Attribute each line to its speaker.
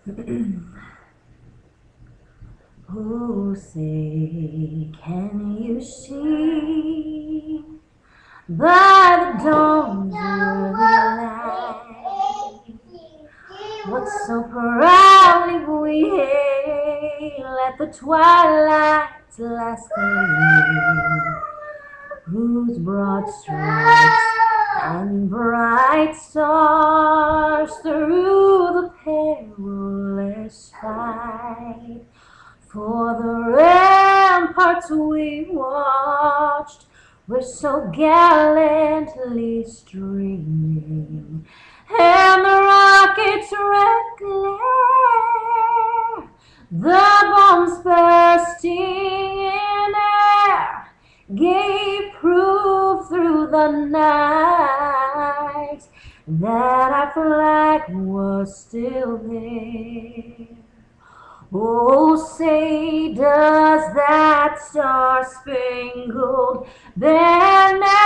Speaker 1: Oh, say, can you see by the dawn's early light what so proudly we hail at the twilight's last gleam, whose broad stripes and bright stars through the perilous fight for the ramparts we watched were so gallantly streaming, and the rocket's red glare, the bombs bursting in air, gave proof through the night that our flag was still there. Oh, say, does that star-spangled banner